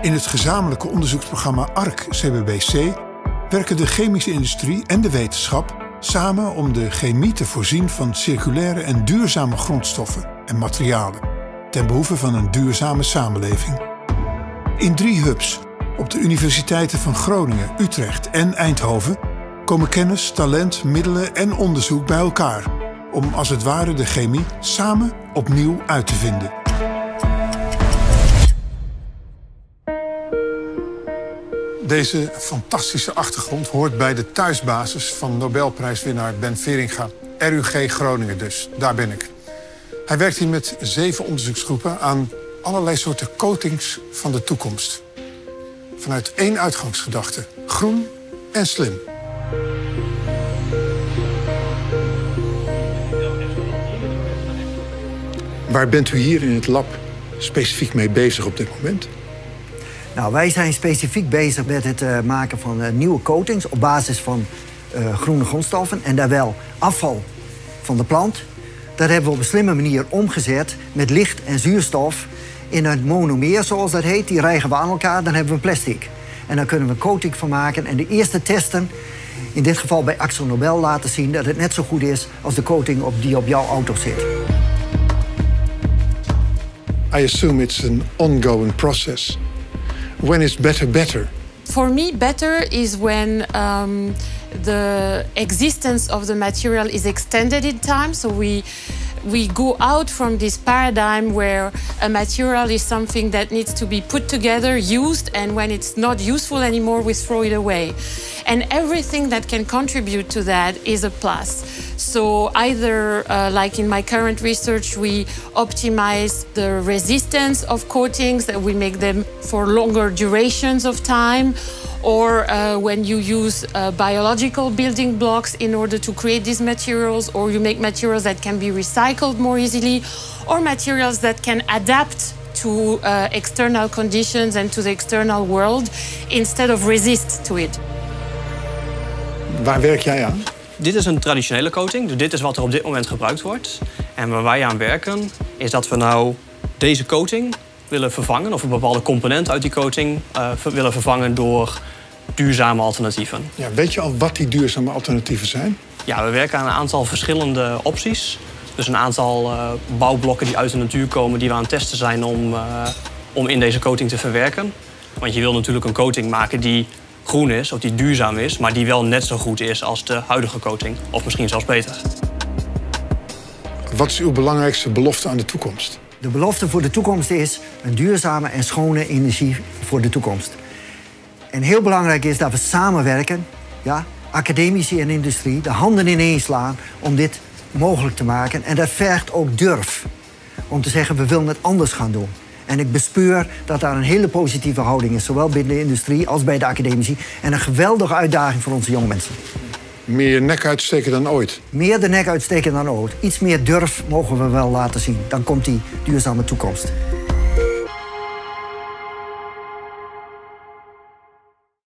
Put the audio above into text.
In het gezamenlijke onderzoeksprogramma ARC CBBC werken de chemische industrie en de wetenschap samen om de chemie te voorzien van circulaire en duurzame grondstoffen en materialen, ten behoeve van een duurzame samenleving. In 3 hubs, op de universiteiten van Groningen, Utrecht en Eindhoven, komen kennis, talent, middelen en onderzoek bij elkaar, om als het ware de chemie samen opnieuw uit te vinden. Deze fantastische achtergrond hoort bij de thuisbasis van Nobelprijswinnaar Ben Feringa. RUG Groningen dus, daar ben ik. Hij werkt hier met 7 onderzoeksgroepen aan allerlei soorten coatings van de toekomst. Vanuit 1 uitgangsgedachte: groen en slim. Waar bent u hier in het lab specifiek mee bezig op dit moment? Nou, wij zijn specifiek bezig met het maken van nieuwe coatings op basis van groene grondstoffen en daar wel afval van de plant. Dat hebben we op een slimme manier omgezet met licht en zuurstof in een monomeer, zoals dat heet. Die rijgen we aan elkaar, dan hebben we een plastic. En daar kunnen we een coating van maken. En de eerste testen, in dit geval bij Axel Nobel, laten zien dat het net zo goed is als de coating die op jouw auto zit. I assume it's an ongoing process. When is better better? For me, better is when the existence of the material is extended in time. So we go out from this paradigm where a material is something that needs to be put together, used, and when it's not useful anymore, we throw it away. And everything that can contribute to that is a plus. So either, like in my current research, we optimize the resistance of coatings, that we make them for longer durations of time, or when you use biological building blocks in order to create these materials, or you make materials that can be recycled more easily, or materials that can adapt to external conditions and to the external world instead of resist to it. Waar werk jij aan? Dit is een traditionele coating, dus dit is wat er op dit moment gebruikt wordt. En waar wij aan werken is dat we nou deze coating willen vervangen, of een bepaalde component uit die coating willen vervangen door duurzame alternatieven. Ja, weet je al wat die duurzame alternatieven zijn? Ja, we werken aan een aantal verschillende opties. Dus een aantal bouwblokken die uit de natuur komen, die we aan het testen zijn om in deze coating te verwerken. Want je wil natuurlijk een coating maken die groen is, of die duurzaam is, maar die wel net zo goed is als de huidige coating. Of misschien zelfs beter. Wat is uw belangrijkste belofte aan de toekomst? De belofte voor de toekomst is een duurzame en schone energie voor de toekomst. En heel belangrijk is dat we samenwerken, ja, academici en industrie, de handen ineen slaan om dit mogelijk te maken. En dat vergt ook durf. Om te zeggen, we willen het anders gaan doen. En ik bespeur dat daar een hele positieve houding is, zowel binnen de industrie als bij de academici. En een geweldige uitdaging voor onze jonge mensen. Meer je nek uitsteken dan ooit? Meer de nek uitsteken dan ooit. Iets meer durf mogen we wel laten zien. Dan komt die duurzame toekomst.